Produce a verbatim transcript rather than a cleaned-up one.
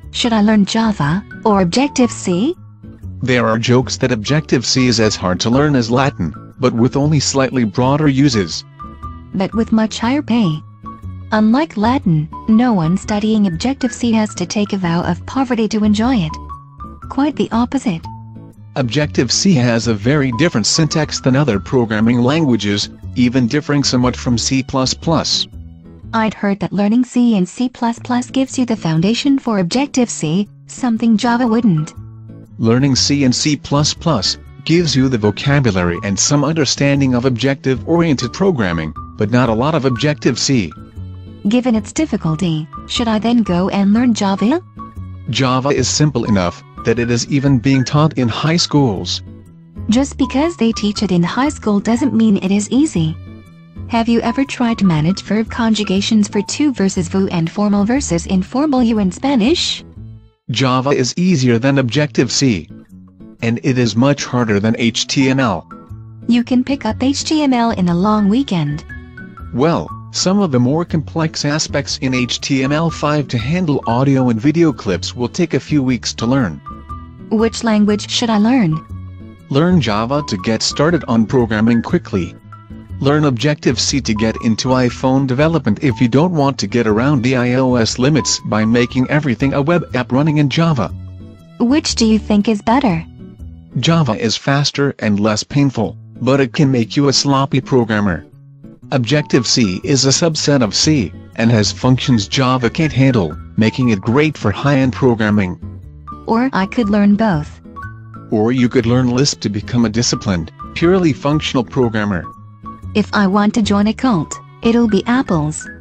Should I learn Java or Objective-C? There are jokes that Objective-C is as hard to learn as Latin, but with only slightly broader uses. But with much higher pay. Unlike Latin, no one studying Objective-C has to take a vow of poverty to enjoy it. Quite the opposite. Objective-C has a very different syntax than other programming languages, even differing somewhat from C plus plus. I'd heard that learning C and C plus plus gives you the foundation for Objective-C, something Java wouldn't. Learning C and C plus plus gives you the vocabulary and some understanding of objective-oriented programming, but not a lot of Objective-C. Given its difficulty, should I then go and learn Java? Java is simple enough that it is even being taught in high schools. Just because they teach it in high school doesn't mean it is easy. Have you ever tried to manage verb conjugations for to versus vu and formal versus informal you in Spanish? Java is easier than Objective-C. And it is much harder than H T M L. You can pick up H T M L in a long weekend. Well, some of the more complex aspects in H T M L five to handle audio and video clips will take a few weeks to learn. Which language should I learn? Learn Java to get started on programming quickly. Learn Objective-C to get into iPhone development if you don't want to get around the iOS limits by making everything a web app running in Java. Which do you think is better? Java is faster and less painful, but it can make you a sloppy programmer. Objective-C is a subset of C, and has functions Java can't handle, making it great for high-end programming. Or I could learn both. Or you could learn Lisp to become a disciplined, purely functional programmer. If I want to join a cult, it'll be apples.